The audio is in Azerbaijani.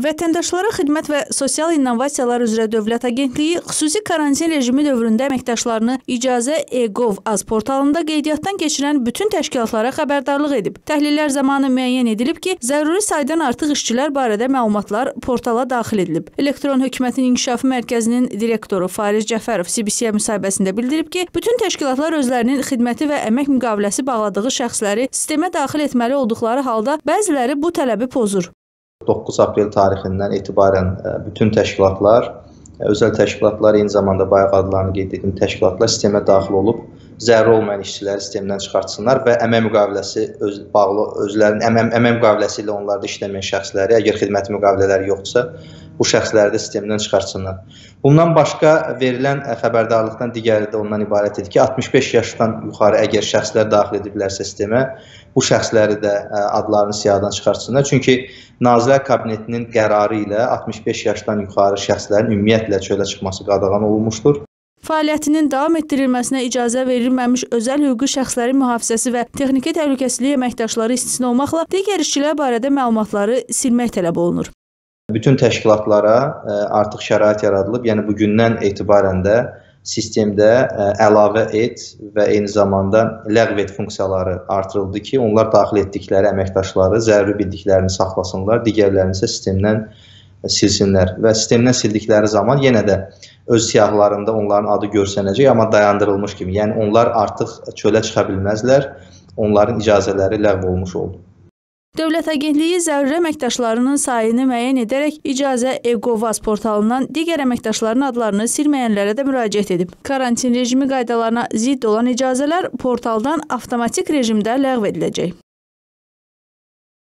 Vətəndaşlara Xidmət və Sosial İnnovasiyalar üzrə Dövlət Agentliyi xüsusi karantin rejimi dövründə əməkdaşlarını icazə e-gov.az portalında qeydiyyatdan keçirən bütün təşkilatlara xəbərdarlıq edib. Təhlillər zamanı müəyyən edilib ki, zəruri saydan artıq işçilər barədə məlumatlar portala daxil edilib. Elektron Hökumətin İnkişafı Mərkəzinin direktoru Fariz Cəfərov CBC-yə müsahibəsində bildirib ki, bütün təşkilatlar özlərinin xidməti və əmək müqaviləsi bağladığı şəxsləri sistemə daxil etməli olduqları halda bəziləri bu tələbi pozur. 9 aprel tarixindən etibarən bütün təşkilatlar, özəl təşkilatlar, eyni zamanda bayaq adlarını qeyd etdiyim təşkilatlar sistemə daxil olub, zəruri olmayan işçiləri sistemdən çıxartsınlar və əmək müqaviləsi özlərinin əmək müqaviləsi ilə onlarda işləməyən şəxsləri, əgər xidməti müqavilələri yoxdursa, bu şəxsləri də sistemdən çıxartsınlar. Bundan başqa verilən xəbərdarlıqdan digəri də ondan ibarət edir ki, 65 yaşdan yuxarı əgər şəxslər daxil ediblərsə sistemə, bu şəxsləri də adlarını siyahıdan çıxartsınlar. Çünki Nazirlər Kabinetinin qərarı ilə 65 yaşdan yuxarı şəxslərin ümumiyyətlə çölə çıxması qadağan olunmuşdur. Fəaliyyətinin davam etdirilməsinə icazə verilməmiş özəl hüquqi şəxslərin mühafizəsi və texniki təhlükəsizlik əməkdaşları istisna olmaqla digər işçilər barədə məlumatları silmək tələb olunur. Bütün təşkilatlara artıq şərait yaradılıb, yəni bugündən etibarən də sistemdə əlavə et və eyni zamanda ləğv et funksiyaları artırıldı ki, onlar daxil etdikləri əməkdaşları zəruri bildiklərini saxlasınlar, digərlərini isə sistemdən silsinlər və sistemdən sildikləri zaman yenə də öz siyahılarında onların adı görsənəcək, amma dayandırılmış kimi. Yəni onlar artıq çölə çıxa bilməzlər, onların icazələri ləğv olmuş oldu. Dövlət Agentliyi zəruri əməkdaşlarının sayını müəyyən edərək icazə e-gov.az portalından digər əməkdaşların adlarını silməyənlərə də müraciət edib. Karantin rejimi qaydalarına zidd olan icazələr portaldan avtomatik rejimdə ləğv ediləcək.